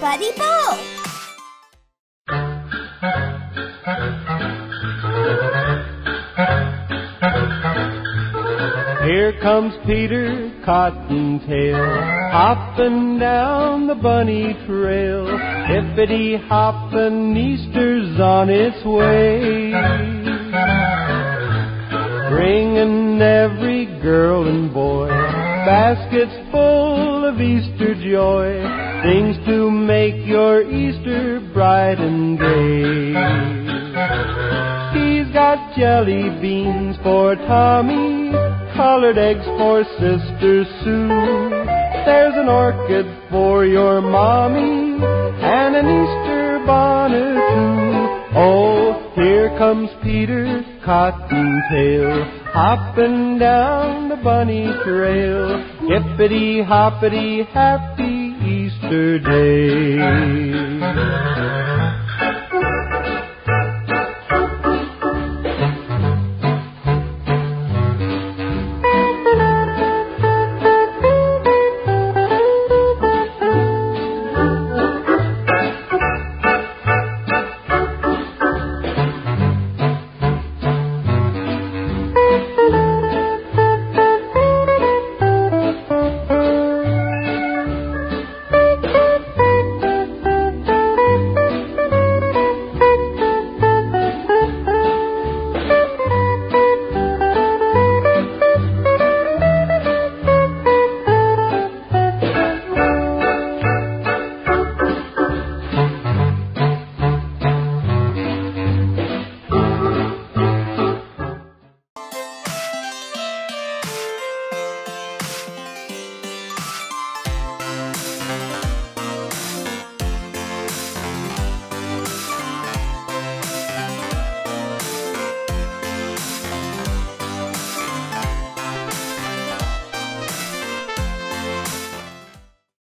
Buddy Bo. Here comes Peter Cottontail, hopping down the bunny trail. Hippity-hoppin', Easter's on its way, bringing every girl and boy baskets full of Easter joy, things to make your Easter bright and gay. He's got jelly beans for Tommy, colored eggs for Sister Sue. There's an orchid for your mommy, and an Easter bonnet too. Oh, here comes Peter Cottontail, hopping down the bunny trail. Hippity-hoppity, happy Easter day.